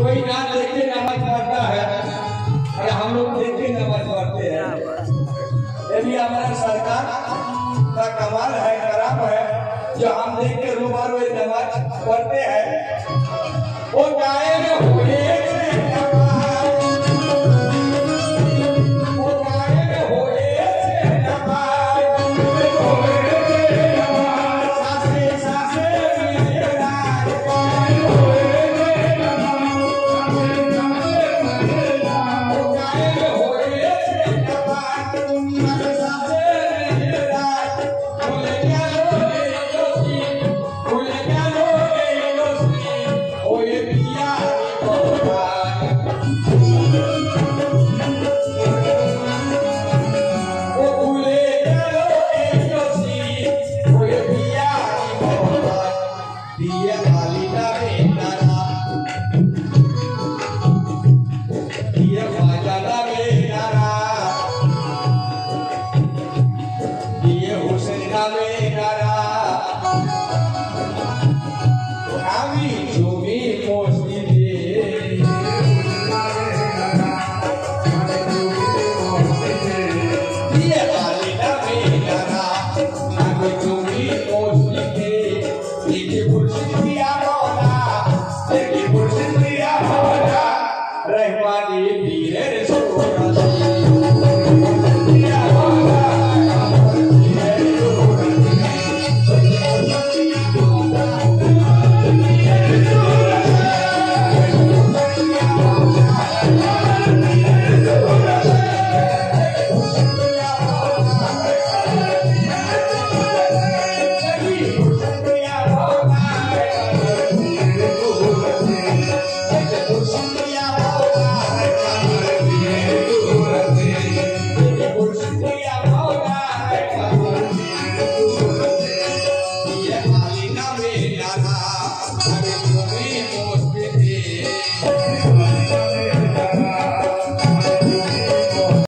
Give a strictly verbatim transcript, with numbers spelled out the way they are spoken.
कोई ना देखे नमक पड़ता है और हम लोग देखे नमक पड़ते हैं। यदि हमारा सरकार का कमाल है, करम है, जो हम देख के रूबरू नमक पड़ते हैं। वो गाय में होए